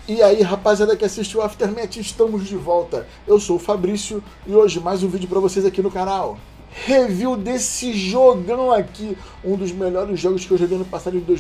E aí, rapaziada que assistiu o Aftermath, estamos de volta. Eu sou o Fabrício e hoje mais um vídeo pra vocês aqui no canal. Review desse jogão aqui, um dos melhores jogos que eu joguei no passado de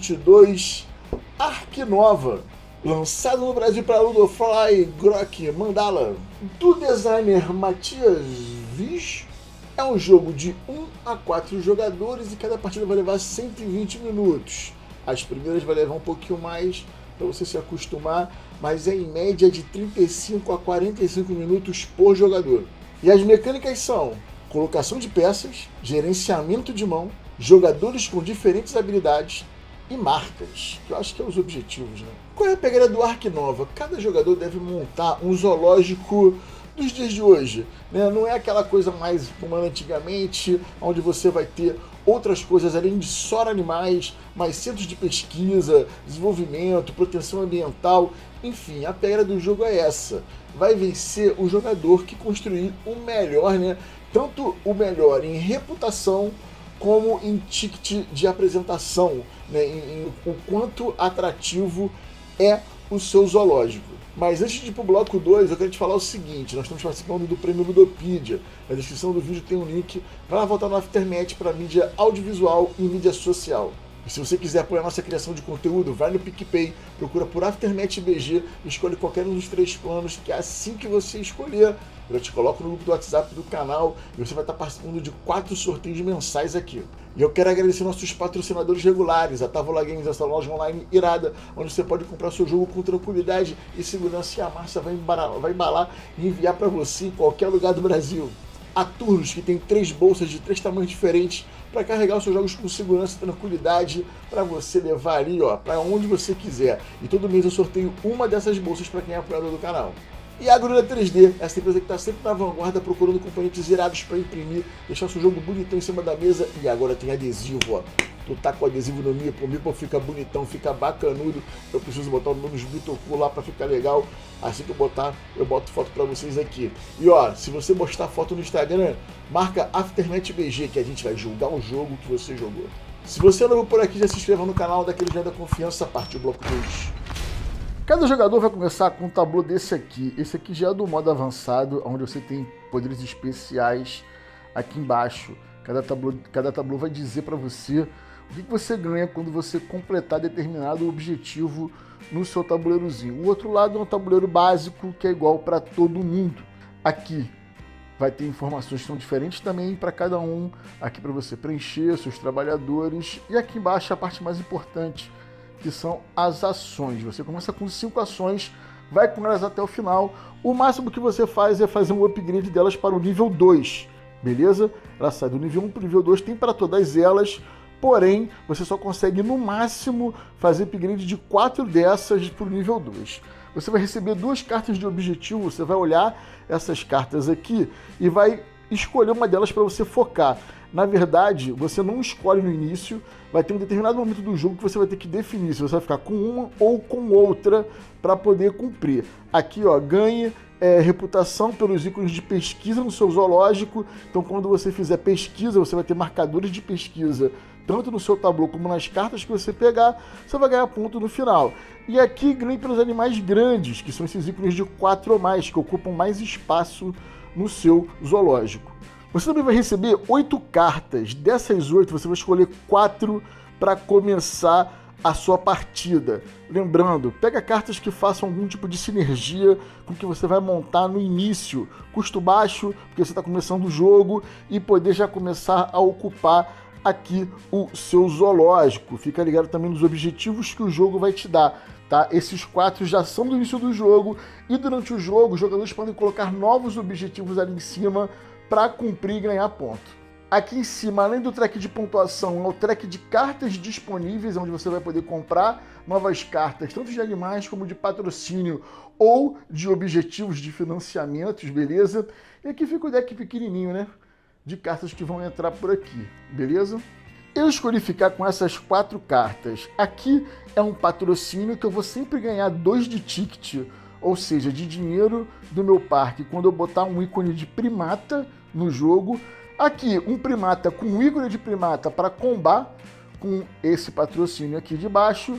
2022, Ark Nova. Lançado no Brasil para Ludofly, Grok, Mandala, do designer Matias Viz. É um jogo de 1 a 4 jogadores e cada partida vai levar 120 minutos. As primeiras vai levar um pouquinho mais para você se acostumar, mas é em média de 35 a 45 minutos por jogador. E as mecânicas são colocação de peças, gerenciamento de mão, jogadores com diferentes habilidades e marcas, que eu acho que é os objetivos, né? Qual é a pegada do Ark Nova? Cada jogador deve montar um zoológico dos dias de hoje, né? Não é aquela coisa mais como era antigamente, onde você vai ter outras coisas além de só animais, mais centros de pesquisa, desenvolvimento, proteção ambiental, enfim, a pegada do jogo é essa. Vai vencer o jogador que construir o melhor, né? Tanto o melhor em reputação como em ticket de apresentação, né? Em o quanto atrativo é o seu zoológico. Mas antes de ir para o bloco 2, eu quero te falar o seguinte: nós estamos participando do Prêmio Ludopedia. Na descrição do vídeo tem um link para votar no Aftermath para mídia audiovisual e mídia social. E se você quiser apoiar nossa criação de conteúdo, vai no PicPay, procura por Aftermath BG, escolhe qualquer um dos 3 planos, que é assim que você escolher, eu te coloco no grupo do WhatsApp do canal e você vai estar participando de 4 sorteios mensais aqui. E eu quero agradecer nossos patrocinadores regulares, a Távola Games, essa loja online irada, onde você pode comprar seu jogo com tranquilidade e segurança, e a Márcia vai embalar e enviar para você em qualquer lugar do Brasil. A Turnos, que tem 3 bolsas de 3 tamanhos diferentes para carregar os seus jogos com segurança e tranquilidade, para você levar ali, ó, para onde você quiser. E todo mês eu sorteio uma dessas bolsas para quem é apoiador do canal. E a Gruna 3D, essa empresa que está sempre na vanguarda procurando componentes irados para imprimir, deixar o seu jogo bonitão em cima da mesa. E agora tem adesivo, ó. Tu tá com adesivo no Meeple, o Meeple fica bonitão, fica bacanudo. Eu preciso botar o nome dos Bitoku lá para ficar legal. Assim que eu botar, eu boto foto para vocês aqui. E ó, se você postar foto no Instagram, marca Aftermath BG, que a gente vai julgar o jogo que você jogou. Se você é novo por aqui, já se inscreva no canal, daquele já da confiança, partiu o bloco 2. Cada jogador vai começar com um tabu desse aqui. Esse aqui já é do modo avançado, onde você tem poderes especiais aqui embaixo. Cada tabu vai dizer para você o que você ganha quando você completar determinado objetivo no seu tabuleirozinho. O outro lado é um tabuleiro básico, que é igual para todo mundo. Aqui vai ter informações que são diferentes também para cada um. Aqui para você preencher seus trabalhadores. E aqui embaixo a parte mais importante, que são as ações. Você começa com 5 ações, vai com elas até o final. O máximo que você faz é fazer um upgrade delas para o nível 2, beleza? Ela sai do nível 1 para o nível 2, tem para todas elas, porém, você só consegue no máximo fazer upgrade de 4 dessas para o nível 2. Você vai receber 2 cartas de objetivo, você vai olhar essas cartas aqui e vai escolher uma delas para você focar. Na verdade, você não escolhe no início, vai ter um determinado momento do jogo que você vai ter que definir se você vai ficar com uma ou com outra para poder cumprir. Aqui, ó, ganhe reputação pelos ícones de pesquisa no seu zoológico. Então, quando você fizer pesquisa, você vai ter marcadores de pesquisa, tanto no seu tabu como nas cartas que você pegar, você vai ganhar ponto no final. E aqui, ganhe pelos animais grandes, que são esses ícones de 4 ou mais, que ocupam mais espaço no seu zoológico. Você também vai receber 8 cartas. Dessas 8, você vai escolher 4 para começar a sua partida. Lembrando, pega cartas que façam algum tipo de sinergia com o que você vai montar no início. Custo baixo, porque você está começando o jogo, e poder já começar a ocupar aqui o seu zoológico. Fica ligado também nos objetivos que o jogo vai te dar. Tá? Esses 4 já são do início do jogo, e durante o jogo os jogadores podem colocar novos objetivos ali em cima para cumprir e ganhar ponto. Aqui em cima, além do track de pontuação, é o track de cartas disponíveis, onde você vai poder comprar novas cartas, tanto de animais como de patrocínio ou de objetivos de financiamentos, beleza? E aqui fica o deck pequenininho, né? De cartas que vão entrar por aqui, beleza? Eu escolhi ficar com essas 4 cartas. Aqui é um patrocínio que eu vou sempre ganhar 2 de ticket, ou seja, de dinheiro do meu parque, quando eu botar um ícone de primata no jogo. Aqui, um primata com um ícone de primata para combar com esse patrocínio aqui de baixo.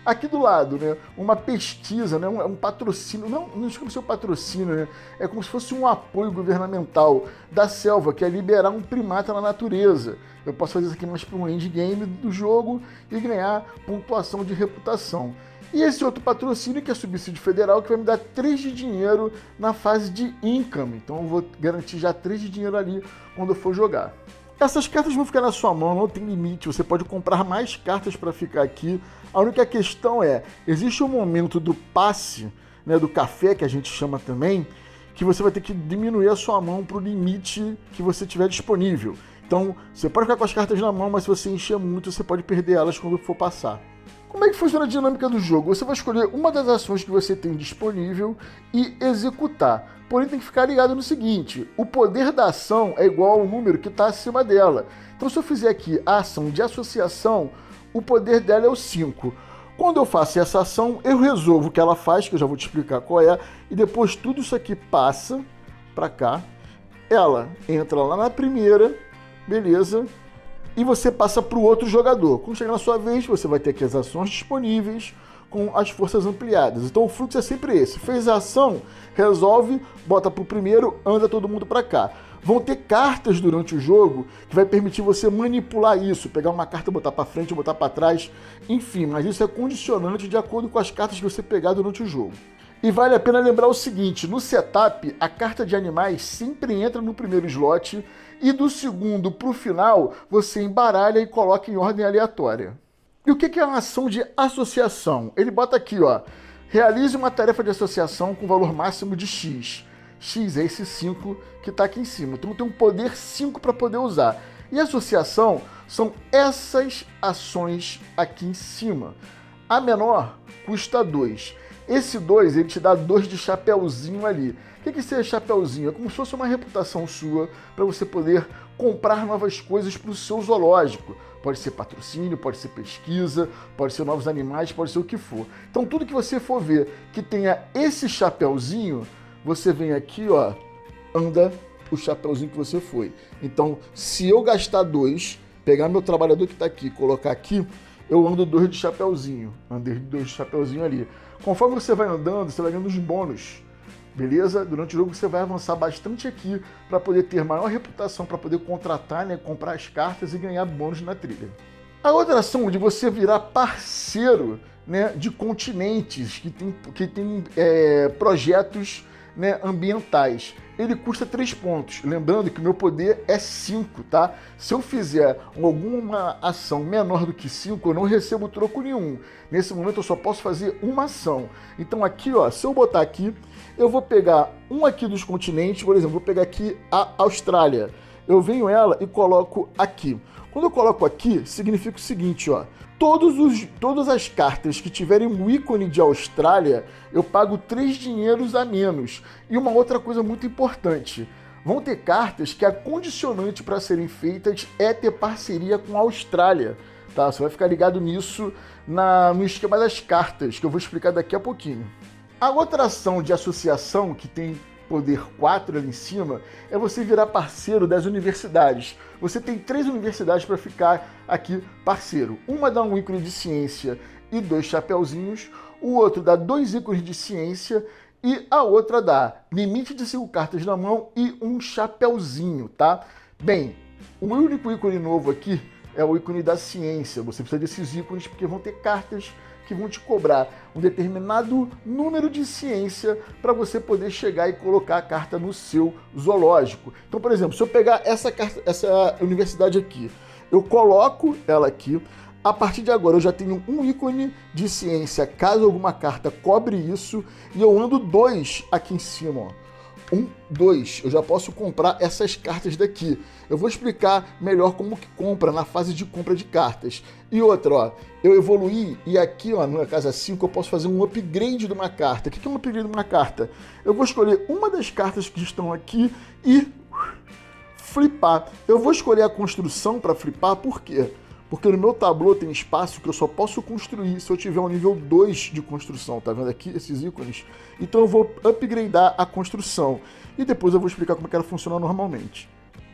Aqui do lado, né, uma pesquisa, né, um patrocínio, não chama de ser um patrocínio, né, é como se fosse um apoio governamental da selva, que é liberar um primata na natureza. Eu posso fazer isso aqui mais para um endgame do jogo e ganhar pontuação de reputação. E esse outro patrocínio, que é subsídio federal, que vai me dar 3 de dinheiro na fase de income. Então eu vou garantir já 3 de dinheiro ali quando eu for jogar. Essas cartas vão ficar na sua mão, não tem limite, você pode comprar mais cartas para ficar aqui. A única questão é, existe um momento do passe, né, do café, que a gente chama também, que você vai ter que diminuir a sua mão para o limite que você tiver disponível. Então, você pode ficar com as cartas na mão, mas se você encher muito, você pode perder elas quando for passar. Como é que funciona a dinâmica do jogo? Você vai escolher uma das ações que você tem disponível e executar. Porém, tem que ficar ligado no seguinte, o poder da ação é igual ao número que está acima dela. Então, se eu fizer aqui a ação de associação, o poder dela é o 5. Quando eu faço essa ação, eu resolvo o que ela faz, que eu já vou te explicar qual é, e depois tudo isso aqui passa para cá, ela entra lá na primeira, beleza? E você passa para o outro jogador. Quando chegar na sua vez, você vai ter aqui as ações disponíveis com as forças ampliadas. Então o fluxo é sempre esse. Fez a ação, resolve, bota para o primeiro, anda todo mundo para cá. Vão ter cartas durante o jogo que vai permitir você manipular isso, pegar uma carta, botar para frente, botar para trás, enfim, mas isso é condicionante de acordo com as cartas que você pegar durante o jogo. E vale a pena lembrar o seguinte, no setup, a carta de animais sempre entra no primeiro slot e do segundo para o final, você embaralha e coloca em ordem aleatória. E o que é uma ação de associação? Ele bota aqui, ó, realize uma tarefa de associação com valor máximo de X. X é esse 5 que está aqui em cima. Então tem um poder 5 para poder usar. E associação são essas ações aqui em cima. A menor custa 2. Esse 2, ele te dá 2 de chapeuzinho ali. O que seja chapeuzinho? É como se fosse uma reputação sua para você poder comprar novas coisas para o seu zoológico. Pode ser patrocínio, pode ser pesquisa, pode ser novos animais, pode ser o que for. Então tudo que você for ver que tenha esse chapeuzinho, você vem aqui, ó, anda o chapeuzinho que você foi. Então, se eu gastar 2, pegar meu trabalhador que está aqui, colocar aqui, eu ando 2 de chapeuzinho. Andei 2 de chapeuzinho ali. Conforme você vai andando, você vai ganhando os bônus. Beleza? Durante o jogo você vai avançar bastante aqui para poder ter maior reputação, para poder contratar, né, comprar as cartas e ganhar bônus na trilha. A outra ação de você virar parceiro, né, de continentes que tem projetos, né, ambientais. Ele custa 3 pontos. Lembrando que o meu poder é 5, tá? Se eu fizer alguma ação menor do que 5, eu não recebo troco nenhum. Nesse momento eu só posso fazer uma ação. Então aqui, ó, se eu botar aqui, eu vou pegar um aqui dos continentes, por exemplo, vou pegar aqui a Austrália. Eu venho ela e coloco aqui. Quando eu coloco aqui, significa o seguinte, ó. Todas as cartas que tiverem um ícone de Austrália, eu pago 3 dinheiros a menos. E uma outra coisa muito importante, vão ter cartas que a condicionante para serem feitas é ter parceria com a Austrália. Tá? Você vai ficar ligado nisso no esquema das cartas, que eu vou explicar daqui a pouquinho. A outra ação de associação que tem poder 4 ali em cima, é você virar parceiro das universidades. Você tem 3 universidades para ficar aqui parceiro. Uma dá um ícone de ciência e 2 chapeuzinhos, o outro dá 2 ícones de ciência e a outra dá limite de 5 cartas na mão e um chapeuzinho, tá? Bem, o único ícone novo aqui é o ícone da ciência. Você precisa desses ícones porque vão ter cartas que vão te cobrar um determinado número de ciência para você poder chegar e colocar a carta no seu zoológico. Então, por exemplo, se eu pegar essa universidade aqui, eu coloco ela aqui, a partir de agora eu já tenho um ícone de ciência, caso alguma carta cobre isso, e eu ando 2 aqui em cima, ó. 1, 2, eu já posso comprar essas cartas daqui. Eu vou explicar melhor como que compra na fase de compra de cartas. E outra, ó, eu evoluí e aqui, ó, na casa 5 eu posso fazer um upgrade de uma carta. O que é um upgrade de uma carta? Eu vou escolher uma das cartas que estão aqui e flipar. Eu vou escolher a construção para flipar, por quê? Porque no meu tabuleau tem espaço que eu só posso construir se eu tiver um nível 2 de construção, tá vendo aqui esses ícones? Então eu vou upgradear a construção e depois eu vou explicar como é que ela funciona normalmente.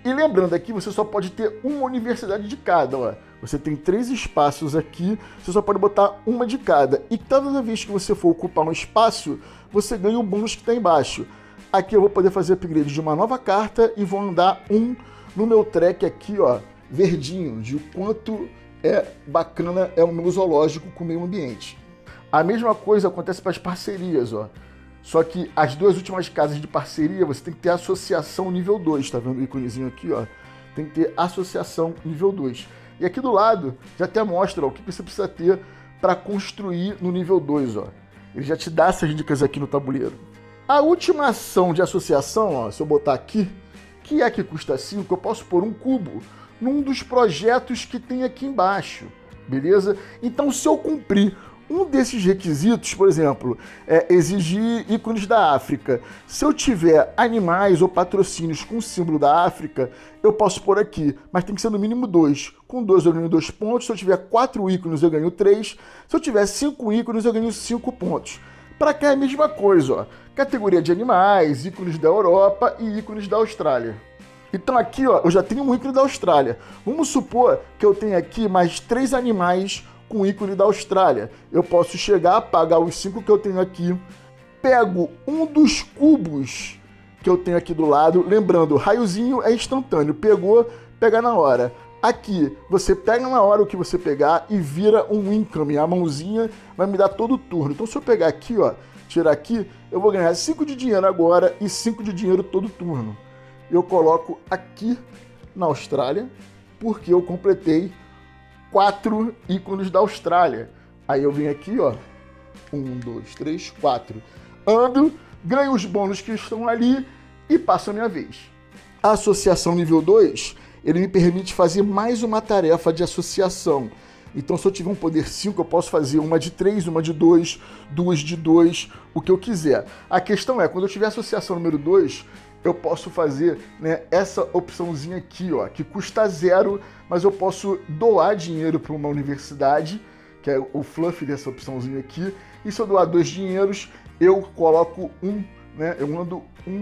E lembrando aqui, você só pode ter uma universidade de cada, ó. Você tem 3 espaços aqui, você só pode botar uma de cada. E toda vez que você for ocupar um espaço, você ganha o bônus que está embaixo. Aqui eu vou poder fazer upgrade de uma nova carta e vou andar no meu track aqui, ó, verdinho, de o quanto é bacana é o meu zoológico com o meio ambiente. A mesma coisa acontece para as parcerias, ó. Só que as 2 últimas casas de parceria, você tem que ter associação nível 2, tá vendo o íconezinho aqui, ó? Tem que ter associação nível 2. E aqui do lado, já até mostra ó, o que você precisa ter para construir no nível 2, ó. Ele já te dá essas dicas aqui no tabuleiro. A última ação de associação, ó, se eu botar aqui, que é que custa 5, eu posso pôr um cubo num dos projetos que tem aqui embaixo, beleza? Então, se eu cumprir um desses requisitos, por exemplo, exigir ícones da África. Se eu tiver animais ou patrocínios com o símbolo da África, eu posso pôr aqui, mas tem que ser no mínimo 2. Com 2 eu ganho 2 pontos, se eu tiver 4 ícones eu ganho 3, se eu tiver 5 ícones eu ganho 5 pontos. Para cá é a mesma coisa, ó. Categoria de animais, ícones da Europa e ícones da Austrália. Então aqui, ó, eu já tenho um ícone da Austrália. Vamos supor que eu tenho aqui mais 3 animais com ícone da Austrália. Eu posso chegar, pagar os 5 que eu tenho aqui, pego um dos cubos que eu tenho aqui do lado, lembrando, raiozinho é instantâneo, pegou, pega na hora. Aqui, você pega na hora o que você pegar e vira um income, a mãozinha vai me dar todo o turno. Então se eu pegar aqui, ó, tirar aqui, eu vou ganhar 5 de dinheiro agora e 5 de dinheiro todo turno. Eu coloco aqui na Austrália, porque eu completei 4 ícones da Austrália. Aí eu venho aqui, ó, 1, 2, 3, 4. Ando, ganho os bônus que estão ali e passo a minha vez. A associação nível 2, ele me permite fazer mais uma tarefa de associação. Então, se eu tiver um poder 5, eu posso fazer uma de 3, uma de 2, 2 de 2, o que eu quiser. A questão é, quando eu tiver associação número 2, eu posso fazer, né, essa opçãozinha aqui, ó, que custa 0, mas eu posso doar dinheiro para uma universidade, que é o fluff dessa opçãozinha aqui. E se eu doar 2 dinheiros, eu coloco né, eu mando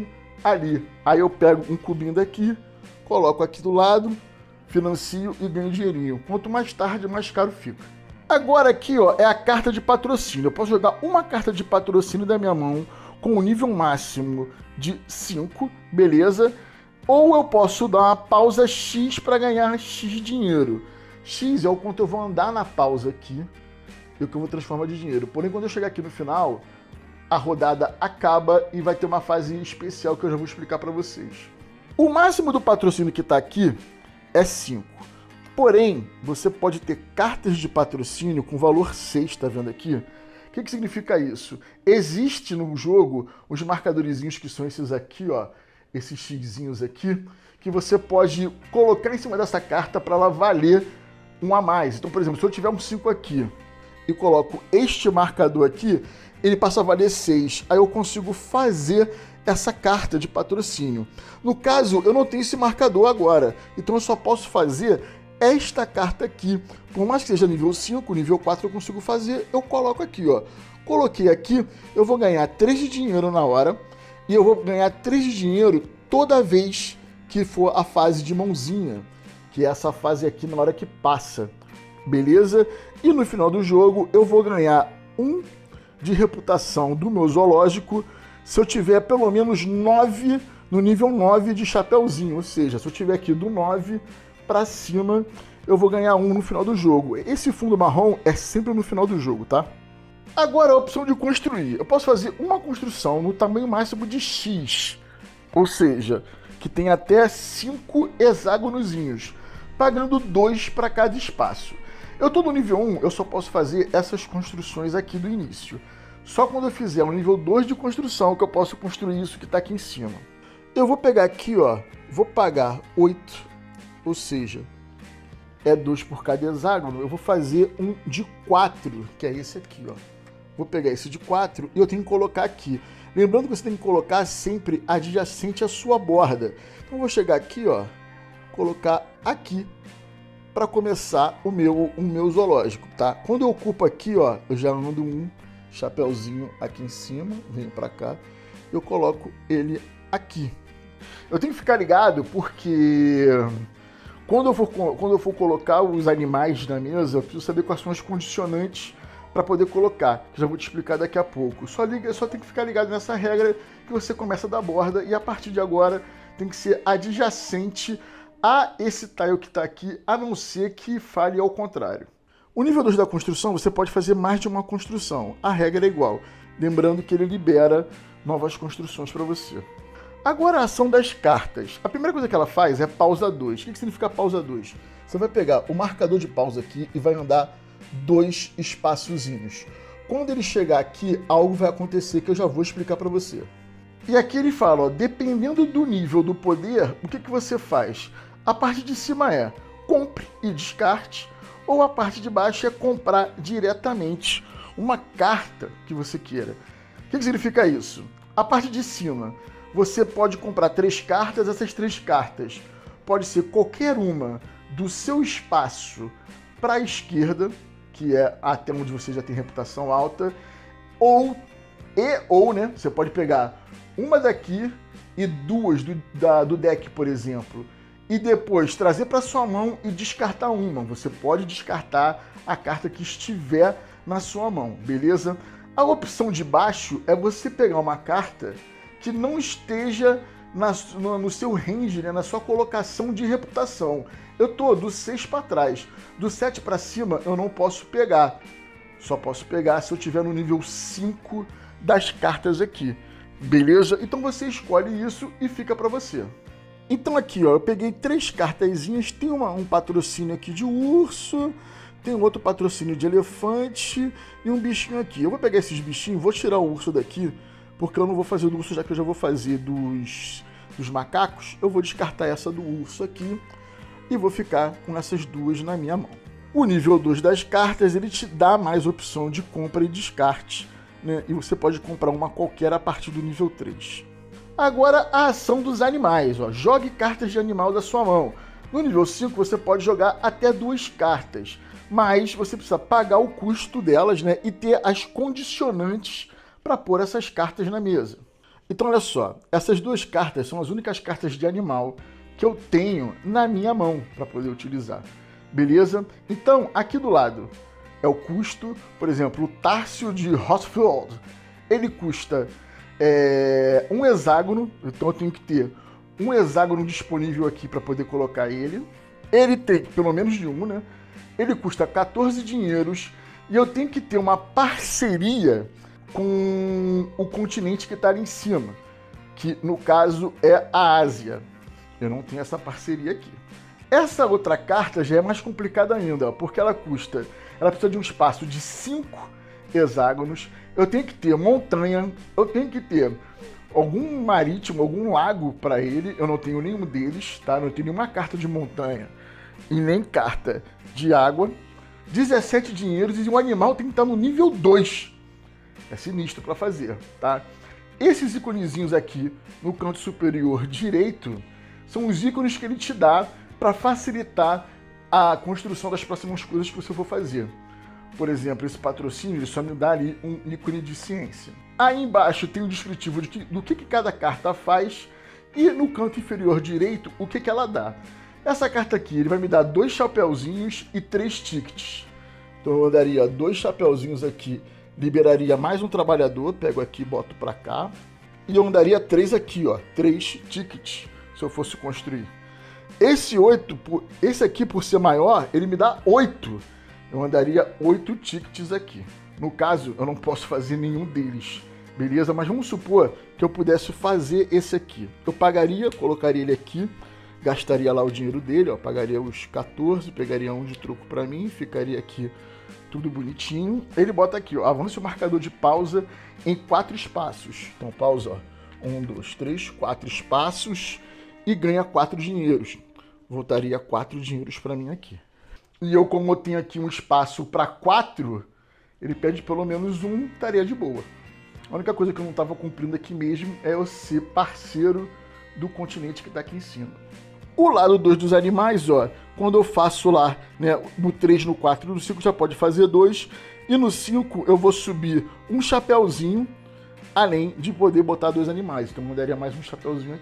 ali. Aí eu pego um cubinho daqui, coloco aqui do lado, financio e ganho dinheirinho. Quanto mais tarde, mais caro fica. Agora aqui, ó, é a carta de patrocínio. Eu posso jogar uma carta de patrocínio da minha mão com o nível máximo de 5, beleza? Ou eu posso dar uma pausa X para ganhar X dinheiro. X é o quanto eu vou andar na pausa aqui e o que eu vou transformar de dinheiro. Porém, quando eu chegar aqui no final, a rodada acaba e vai ter uma fase especial que eu já vou explicar para vocês. O máximo do patrocínio que está aqui é 5. Porém, você pode ter cartas de patrocínio com valor 6, tá vendo aqui? O que significa isso? Existe no jogo os marcadorzinhos que são esses aqui, ó, esses xizinhos aqui, que você pode colocar em cima dessa carta para ela valer um a mais. Então, por exemplo, se eu tiver um 5 aqui e coloco este marcador aqui, ele passa a valer 6. Aí eu consigo fazer essa carta de patrocínio. No caso, eu não tenho esse marcador agora, então eu só posso fazer esta carta aqui. Por mais que seja nível 5, nível 4 eu consigo fazer, eu coloco aqui, ó. Coloquei aqui, eu vou ganhar 3 de dinheiro na hora e eu vou ganhar 3 de dinheiro toda vez que for a fase de mãozinha, que é essa fase aqui na hora que passa, beleza? E no final do jogo eu vou ganhar 1 de reputação do meu zoológico se eu tiver pelo menos 9 no nível 9 de chapeuzinho, ou seja, se eu tiver aqui do 9 para cima, eu vou ganhar 1 no final do jogo. Esse fundo marrom é sempre no final do jogo, tá? Agora a opção de construir. Eu posso fazer uma construção no tamanho máximo de X, ou seja, que tem até 5 hexágonozinhos, pagando 2 para cada espaço. Eu tô no nível 1, eu só posso fazer essas construções aqui do início. Só quando eu fizer um nível 2 de construção que eu posso construir isso que está aqui em cima. Eu vou pegar aqui, ó, vou pagar 8, ou seja, é 2 por cada hexágono. Eu vou fazer um de 4, que é esse aqui, ó. Vou pegar esse de 4 e eu tenho que colocar aqui. Lembrando que você tem que colocar sempre adjacente à sua borda. Então eu vou chegar aqui, ó, colocar aqui para começar o meu zoológico, tá? Quando eu ocupo aqui, ó, eu já ando um chapeuzinho aqui em cima, venho para cá, eu coloco ele aqui, Eu tenho que ficar ligado porque quando eu for colocar os animais na mesa, eu preciso saber quais são os condicionantes para poder colocar, que já vou te explicar daqui a pouco. Só tem que ficar ligado nessa regra que você começa da borda e a partir de agora tem que ser adjacente a esse tile que está aqui, a não ser que fale ao contrário. O nível 2 da construção, você pode fazer mais de uma construção. A regra é igual. Lembrando que ele libera novas construções para você. Agora a ação das cartas. A primeira coisa que ela faz é pausa 2. O que significa pausa 2? Você vai pegar o marcador de pausa aqui e vai andar 2 espaçozinhos. Quando ele chegar aqui, algo vai acontecer que eu já vou explicar para você. E aqui ele fala, ó, dependendo do nível do poder, o que você faz? A parte de cima é compre e descarte, ou a parte de baixo é comprar diretamente uma carta que você queira. O que significa isso? A parte de cima, você pode comprar 3 cartas, essas 3 cartas pode ser qualquer uma do seu espaço para a esquerda, que é até onde você já tem reputação alta, ou, né, você pode pegar uma daqui e 2 do deck, por exemplo, e depois trazer para sua mão e descartar uma. Você pode descartar a carta que estiver na sua mão, beleza? A opção de baixo é você pegar uma carta que não esteja no seu range, né, na sua colocação de reputação. Eu tô do 6 para trás, do 7 para cima eu não posso pegar. Só posso pegar se eu tiver no nível 5 das cartas aqui, beleza? Então você escolhe isso e fica para você. Então aqui, ó, eu peguei 3 cartazinhas, tem um patrocínio aqui de urso, tem um outro patrocínio de elefante e um bichinho aqui. Eu vou pegar esses bichinhos, vou tirar o urso daqui, porque eu não vou fazer do urso, já que eu já vou fazer dos macacos. Eu vou descartar essa do urso aqui e vou ficar com essas 2 na minha mão. O nível 2 das cartas, ele te dá mais opção de compra e descarte, né? E você pode comprar uma qualquer a partir do nível 3. Agora a ação dos animais, ó. Jogue cartas de animal da sua mão. No nível 5 você pode jogar até 2 cartas, mas você precisa pagar o custo delas, né, e ter as condicionantes para pôr essas cartas na mesa. Então olha só, essas 2 cartas são as únicas cartas de animal que eu tenho na minha mão para poder utilizar, beleza? Então aqui do lado é o custo, por exemplo, o Tárcio de Hotfield, ele custa um hexágono, então eu tenho que ter um hexágono disponível aqui para poder colocar ele. Ele tem pelo menos de um, né? Ele custa 14 dinheiros e eu tenho que ter uma parceria com o continente que está ali em cima, que no caso é a Ásia. Eu não tenho essa parceria aqui. Essa outra carta já é mais complicada ainda, porque ela precisa de um espaço de 5 hexágonos. Eu tenho que ter montanha, eu tenho que ter algum marítimo, algum lago para ele. Eu não tenho nenhum deles, tá? Não tenho nenhuma carta de montanha e nem carta de água. 17 dinheiros e o animal tem que estar no nível 2. É sinistro para fazer, tá? Esses íconezinhos aqui no canto superior direito são os ícones que ele te dá para facilitar a construção das próximas coisas que você for fazer. Por exemplo, esse patrocínio ele só me dá ali um ícone de ciência. Aí embaixo tem o descritivo do que cada carta faz e no canto inferior direito o que ela dá. Essa carta aqui ele vai me dar 2 chapeuzinhos e 3 tickets. Então eu daria 2 chapeuzinhos aqui, liberaria mais um trabalhador, pego aqui e boto para cá. E eu daria 3 aqui, ó, 3 tickets, se eu fosse construir. Esse aqui por ser maior, ele me dá 8. Eu andaria 8 tickets aqui. No caso, eu não posso fazer nenhum deles, beleza? Mas vamos supor que eu pudesse fazer esse aqui. Eu pagaria, colocaria ele aqui, gastaria lá o dinheiro dele, ó, pagaria os 14, pegaria um de troco para mim, ficaria aqui tudo bonitinho. Ele bota aqui, ó, avança o marcador de pausa em 4 espaços. Então pausa, ó, 1, 2, 3, 4 espaços e ganha 4 dinheiros. Voltaria 4 dinheiros para mim aqui. E eu, como eu tenho aqui um espaço para 4, ele pede pelo menos um, estaria de boa. A única coisa que eu não estava cumprindo aqui mesmo é eu ser parceiro do continente que está aqui em cima. O lado 2 dos animais, ó, quando eu faço lá, né, no 3, no 4 e no 5 já pode fazer 2. E no 5 eu vou subir um chapéuzinho, além de poder botar 2 animais. Então eu daria mais um chapéuzinho aqui.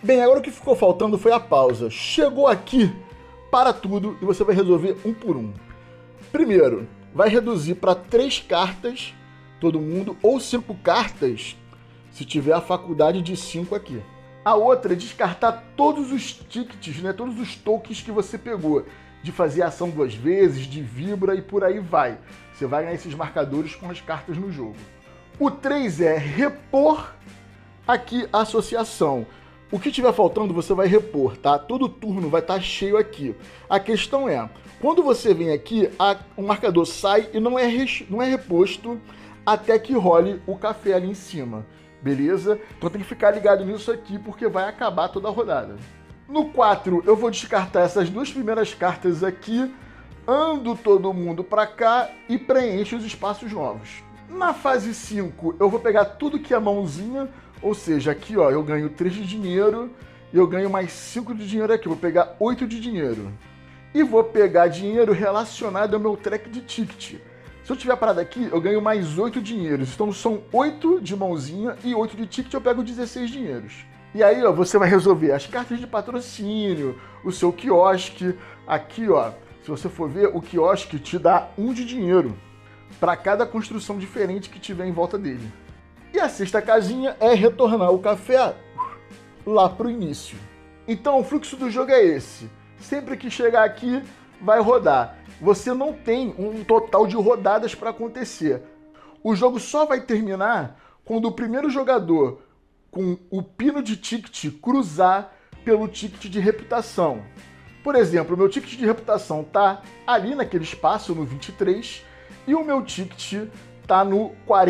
Bem, agora o que ficou faltando foi a pausa. Chegou aqui, para tudo e você vai resolver um por um. Primeiro, vai reduzir para 3 cartas, todo mundo, ou 5 cartas, se tiver a faculdade de 5 aqui. A outra é descartar todos os tickets, né, todos os tokens que você pegou, de fazer ação 2 vezes, de vibra e por aí vai. Você vai ganhar esses marcadores com as cartas no jogo. O 3 é repor aqui a associação. O que tiver faltando você vai repor, tá? Todo turno vai estar cheio aqui. A questão é, quando você vem aqui, o marcador sai e não é reposto até que role o café ali em cima, beleza? Então tem que ficar ligado nisso aqui porque vai acabar toda a rodada. No 4 eu vou descartar essas 2 primeiras cartas aqui, ando todo mundo pra cá e preencho os espaços novos. Na fase 5 eu vou pegar tudo que é mãozinha, ou seja, aqui ó, eu ganho 3 de dinheiro e eu ganho mais 5 de dinheiro aqui, eu vou pegar 8 de dinheiro. E vou pegar dinheiro relacionado ao meu track de ticket. Se eu tiver parado aqui, eu ganho mais 8 dinheiros. Então são 8 de mãozinha e 8 de ticket, eu pego 16 dinheiros. E aí ó, você vai resolver as cartas de patrocínio, o seu quiosque. Aqui ó, se você for ver, o quiosque te dá 1 de dinheiro para cada construção diferente que tiver em volta dele. E a sexta casinha é retornar o café lá para o início. Então o fluxo do jogo é esse. Sempre que chegar aqui, vai rodar. Você não tem um total de rodadas para acontecer. O jogo só vai terminar quando o primeiro jogador com o pino de ticket cruzar pelo ticket de reputação. Por exemplo, o meu ticket de reputação tá ali naquele espaço, no 23, e o meu ticket tá no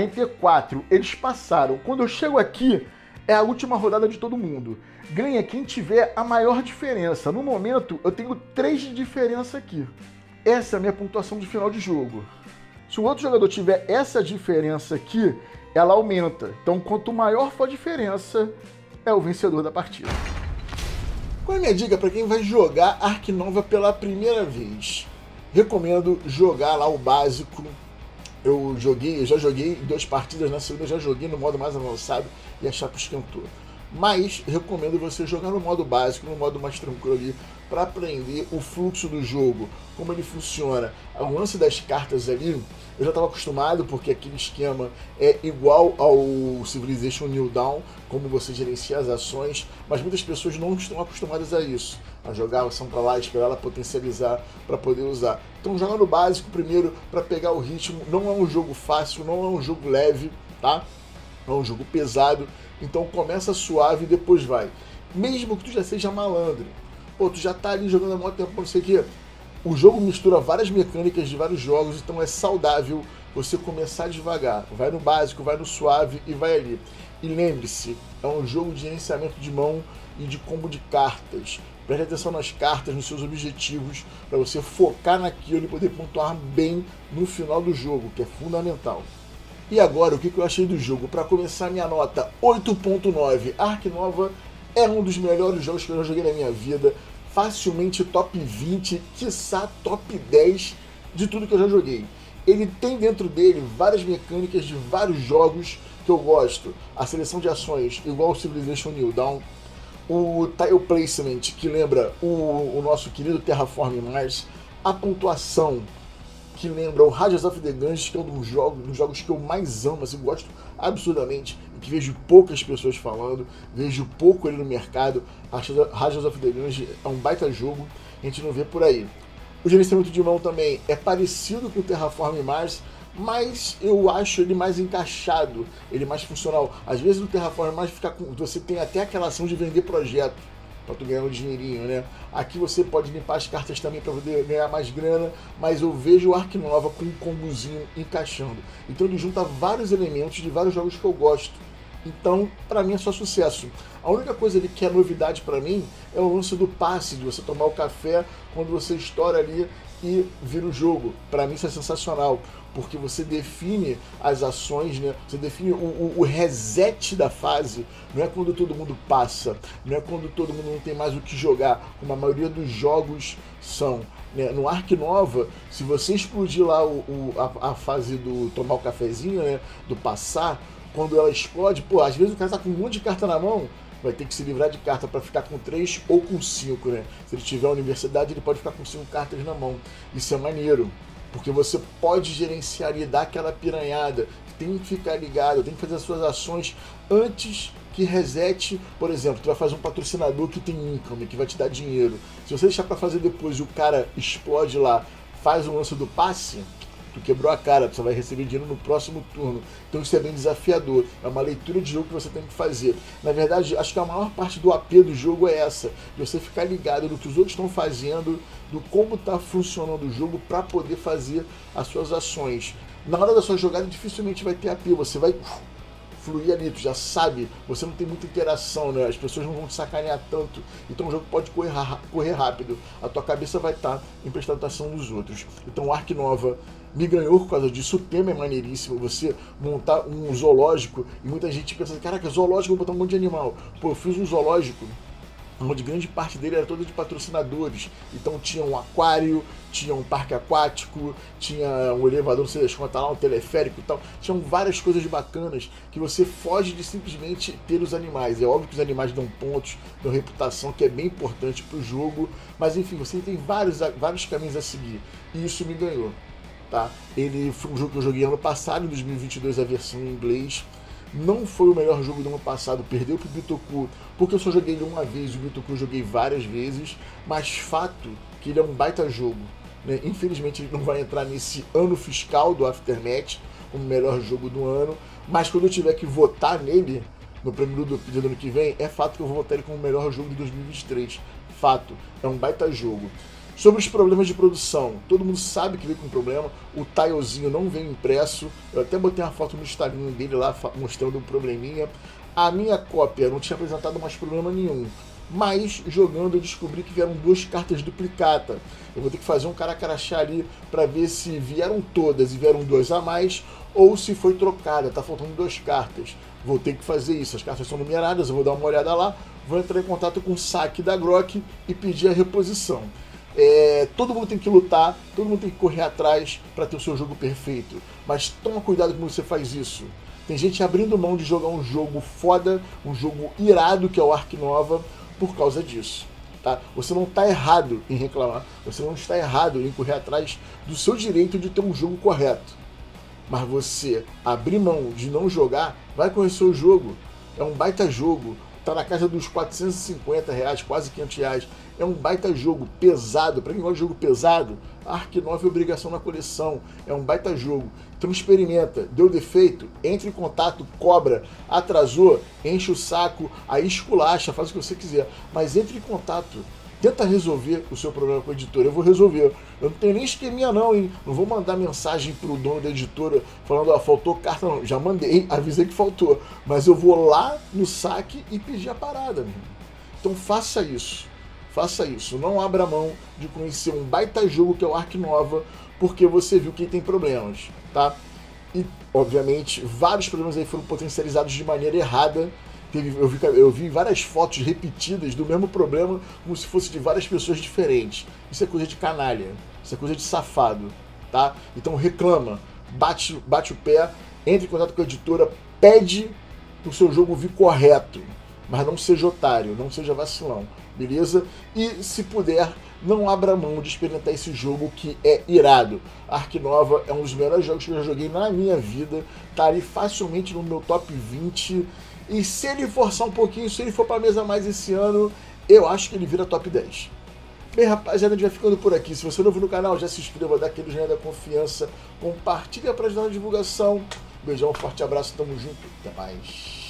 44. Eles passaram. Quando eu chego aqui, é a última rodada de todo mundo. Ganha quem tiver a maior diferença. No momento, eu tenho 3 de diferença aqui. Essa é a minha pontuação de final de jogo. Se o outro jogador tiver essa diferença aqui, ela aumenta. Então, quanto maior for a diferença, é o vencedor da partida. Qual é a minha dica para quem vai jogar Ark Nova pela primeira vez? Recomendo jogar lá o básico. Eu já joguei 2 partidas, na segunda eu já joguei no modo mais avançado e a chapa esquentou. Mas recomendo você jogar no modo básico, no modo mais tranquilo ali, para aprender o fluxo do jogo, como ele funciona. O lance das cartas ali, eu já estava acostumado, porque aquele esquema é igual ao Civilization New Dawn, como você gerencia as ações, mas muitas pessoas não estão acostumadas a isso, a jogar a ação para lá, esperar ela potencializar para poder usar. Então joga no básico primeiro para pegar o ritmo. Não é um jogo fácil, não é um jogo leve, tá? É um jogo pesado, então começa suave e depois vai. Mesmo que tu já seja malandro, pô, tu já tá ali jogando há muito tempo, não sei o quê. O jogo mistura várias mecânicas de vários jogos, então é saudável você começar devagar. Vai no básico, vai no suave e vai ali. E lembre-se, é um jogo de gerenciamento de mão e de combo de cartas. Preste atenção nas cartas, nos seus objetivos, para você focar naquilo e poder pontuar bem no final do jogo, que é fundamental. E agora, o que eu achei do jogo? Para começar, minha nota 8.9. Ark Nova é um dos melhores jogos que eu já joguei na minha vida. Facilmente top 20, quiçá top 10 de tudo que eu já joguei. Ele tem dentro dele várias mecânicas de vários jogos que eu gosto. A seleção de ações, igual o Civilization New Dawn. O Tile Placement, que lembra o nosso querido Terraform Mars. A pontuação, que lembra o Rajas of the Gungeons, que é um dos jogos que eu mais amo, assim, gosto absurdamente, e que vejo poucas pessoas falando, vejo pouco ele no mercado. Rajas of the Gungeons é um baita jogo, a gente não vê por aí. O gerenciamento de mão também é parecido com o Terraform Mars, mas eu acho ele mais encaixado, ele mais funcional. Às vezes no Terraform Mars você tem até aquela ação de vender projeto, para tu ganhar um dinheirinho, né? Aqui você pode limpar as cartas também para poder ganhar mais grana, mas eu vejo o Ark Nova com um combozinho encaixando. Então ele junta vários elementos de vários jogos que eu gosto. Então, para mim é só sucesso. A única coisa ali que é novidade para mim é o lance do passe, de você tomar o café quando você estoura ali e vira o jogo. Para mim isso é sensacional, porque você define as ações, né? Você define o reset da fase. Não é quando todo mundo passa, não é quando todo mundo não tem mais o que jogar, como a maioria dos jogos são, né? No Ark Nova, se você explodir lá a fase do tomar o cafezinho, né? Do passar, quando ela explode, pô, às vezes o cara tá com um monte de carta na mão, vai ter que se livrar de carta para ficar com 3 ou com 5, né? Se ele tiver a universidade, ele pode ficar com 5 cartas na mão. Isso é maneiro, porque você pode gerenciar e dar aquela piranhada, tem que ficar ligado, tem que fazer as suas ações antes que resete. Por exemplo, tu vai fazer um patrocinador que tem income, que vai te dar dinheiro. Se você deixar para fazer depois e o cara explode lá, faz o lance do passe, tu quebrou a cara, tu só vai receber dinheiro no próximo turno. Então isso é bem desafiador, é uma leitura de jogo que você tem que fazer. Na verdade, acho que a maior parte do AP do jogo é essa, de você ficar ligado no que os outros estão fazendo, do como está funcionando o jogo para poder fazer as suas ações. Na hora da sua jogada dificilmente vai ter AP, você vai fluir ali, tu já sabe, você não tem muita interação, né? As pessoas não vão te sacanear tanto, então o jogo pode correr rápido, a tua cabeça vai estar em prestar atenção nos outros. Então o Ark Nova me ganhou por causa disso, o tema é maneiríssimo, você montar um zoológico, e muita gente pensa, caraca, zoológico, vou botar um monte de animal. Pô, eu fiz um zoológico onde grande parte dele era toda de patrocinadores. Então tinha um aquário, tinha um parque aquático, tinha um elevador, não sei das contas lá, um teleférico e tal. Tinham várias coisas bacanas que você foge de simplesmente ter os animais. É óbvio que os animais dão pontos, dão reputação, que é bem importante pro jogo. Mas enfim, você tem vários caminhos a seguir. E isso me ganhou, tá? Ele foi um jogo que eu joguei ano passado, em 2022, a versão em inglês. Não foi o melhor jogo do ano passado, perdeu pro Bitoku, porque eu só joguei ele uma vez, o Bitoku eu joguei várias vezes, mas fato que ele é um baita jogo, né? Infelizmente ele não vai entrar nesse ano fiscal do Aftermath como o melhor jogo do ano, mas quando eu tiver que votar nele, no prêmio do ano que vem, é fato que eu vou votar ele como o melhor jogo de 2023, fato, é um baita jogo. Sobre os problemas de produção, todo mundo sabe que veio com problema, o tilezinho não veio impresso, eu até botei uma foto no Instagram dele lá mostrando um probleminha. A minha cópia não tinha apresentado mais problema nenhum, mas jogando eu descobri que vieram 2 cartas duplicata. Eu vou ter que fazer um caracarachá ali para ver se vieram todas e vieram 2 a mais, ou se foi trocada, tá faltando 2 cartas. Vou ter que fazer isso, as cartas são numeradas, eu vou dar uma olhada lá, vou entrar em contato com o saque da Grok e pedir a reposição. Todo mundo tem que lutar, todo mundo tem que correr atrás para ter o seu jogo perfeito, mas toma cuidado como você faz isso. Tem gente abrindo mão de jogar um jogo foda, um jogo irado que é o Ark Nova por causa disso, tá? Você não está errado em reclamar, você não está errado em correr atrás do seu direito de ter um jogo correto, mas você abrir mão de não jogar, vai conhecer o jogo, é um baita jogo. Tá na casa dos R$450, quase R$500. É um baita jogo pesado. Para quem gosta de jogo pesado, Ark Nova é obrigação na coleção. É um baita jogo. Então experimenta. Deu defeito? Entre em contato, cobra. Atrasou? Enche o saco. Aí esculacha, faz o que você quiser. Mas entre em contato. Tenta resolver o seu problema com a editora. Eu vou resolver. Eu não tenho nem esqueminha não, hein? Não vou mandar mensagem pro dono da editora falando, ó, faltou carta não. Já mandei, avisei que faltou. Mas eu vou lá no saque e pedir a parada, meu. Então faça isso. Faça isso. Não abra mão de conhecer um baita jogo que é o Ark Nova, porque você viu que tem problemas, tá? E, obviamente, vários problemas aí foram potencializados de maneira errada. Eu vi várias fotos repetidas do mesmo problema, como se fosse de várias pessoas diferentes. Isso é coisa de canalha, isso é coisa de safado, tá? Então reclama, bate o pé, entre em contato com a editora, pede o seu jogo vir correto, mas não seja otário, não seja vacilão, beleza? E se puder, não abra mão de experimentar esse jogo que é irado. Ark Nova é um dos melhores jogos que eu já joguei na minha vida, tá ali facilmente no meu top 20. E se ele forçar um pouquinho, se ele for para a mesa mais esse ano, eu acho que ele vira top 10. Bem, rapaziada, a gente vai ficando por aqui. Se você é novo no canal, já se inscreva, dá aquele joinha da confiança, compartilha para ajudar na divulgação. Beijão, forte abraço, tamo junto, até mais.